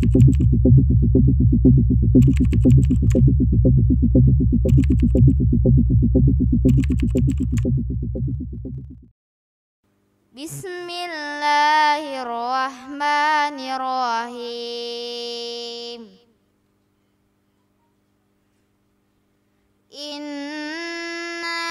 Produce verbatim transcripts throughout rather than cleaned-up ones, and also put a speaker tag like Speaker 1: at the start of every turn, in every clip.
Speaker 1: Bismillahirrahmanirrahim. Inna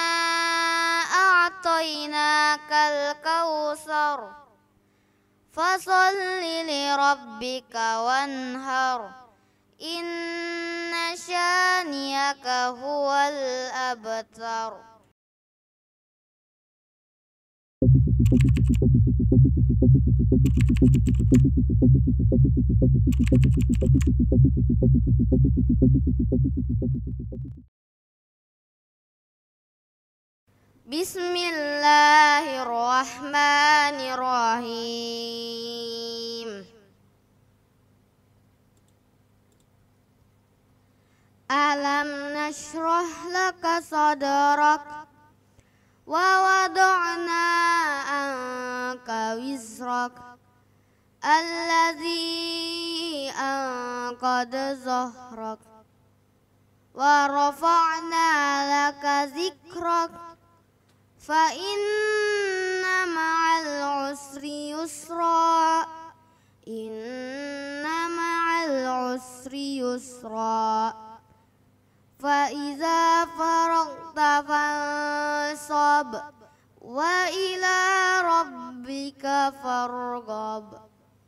Speaker 1: a'tainakal kautsar fasholli lirabbika wanhar. Inna syani'aka huwal abtar. Bismillahirrahmanirrahim. Alam nashrah laka sadrak wa wada'na anka wizrak alladzi anqadha zahrak wa rafa'na laka zikrak fa inna ma'al usri yusra inna ma'al usri yusra fa iza faragta fansab wa ila rabbika farghab.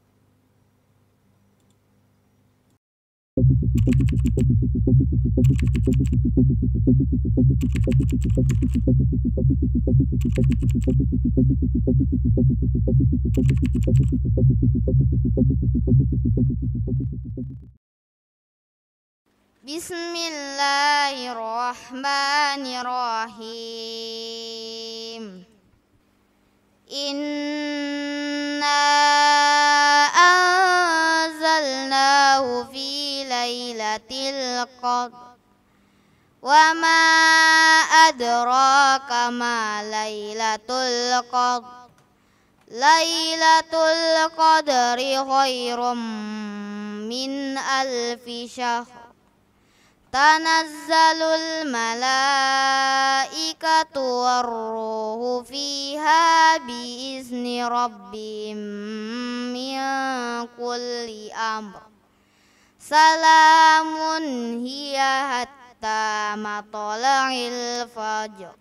Speaker 1: Bismillahirrahmanirrahim. Inna anzalnahu fi lailatul qadr wa ma adraka ma lailatul qadr. Lailatul qadri khairum min alfi syahr. Tanazzalul malaikatu warruhu fiha biizni rabbihim min kulli amr. Salamun hiya hatta matla'il fajr.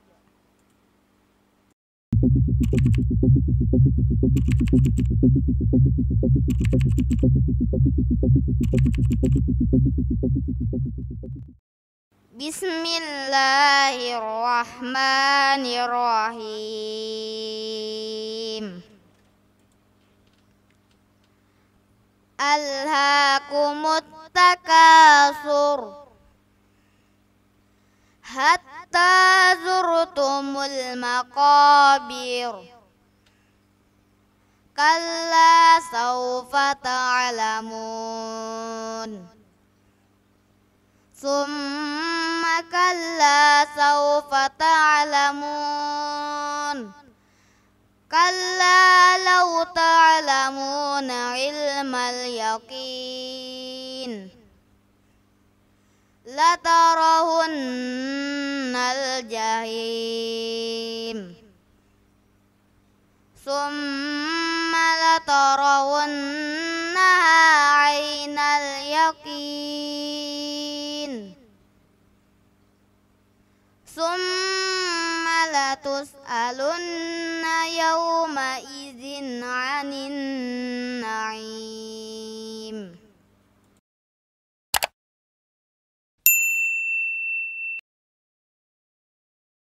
Speaker 1: Bismillahirrahmanirrahim. Alhaakumut takasur hatta zurtumul maqabir. Kalla sawfa ta'lamun. Summa kalla sawfa ta'lamun. Kalla law ta'lamuna ilmal yaqin latarawunnal jahim. Summa latarawunnaha aynal yaqin. Summa latus'alunna yawma idzin 'anin